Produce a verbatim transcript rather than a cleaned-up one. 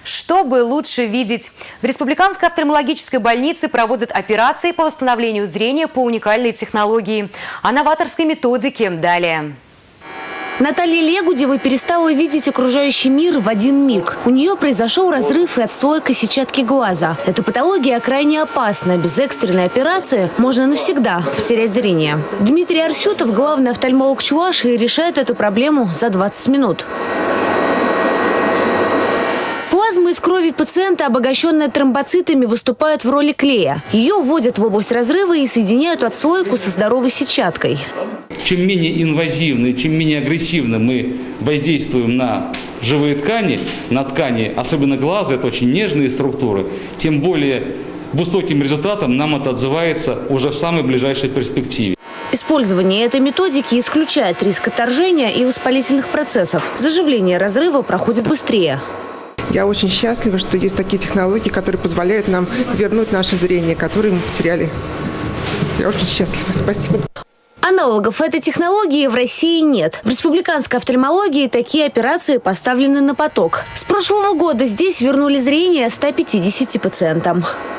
Чтобы лучше видеть. В Республиканской офтальмологической больнице проводят операции по восстановлению зрения по уникальной технологии. О новаторской методике далее. Наталья Легудева перестала видеть окружающий мир в один миг. У нее произошел разрыв и отслойка сетчатки глаза. Эта патология крайне опасна. Без экстренной операции можно навсегда потерять зрение. Дмитрий Арсютов, главный офтальмолог Чувашии, решает эту проблему за двадцать минут. Плазма из крови пациента, обогащенная тромбоцитами, выступает в роли клея. Ее вводят в область разрыва и соединяют отслойку со здоровой сетчаткой. Чем менее инвазивно, чем менее агрессивно мы воздействуем на живые ткани, на ткани, особенно глаза, это очень нежные структуры, тем более высоким результатом нам это отзывается уже в самой ближайшей перспективе. Использование этой методики исключает риск отторжения и воспалительных процессов. Заживление разрыва проходит быстрее. Я очень счастлива, что есть такие технологии, которые позволяют нам вернуть наше зрение, которое мы потеряли. Я очень счастлива. Спасибо. Аналогов этой технологии в России нет. В республиканской офтальмологии такие операции поставлены на поток. С прошлого года здесь вернули зрение ста пятидесяти пациентам.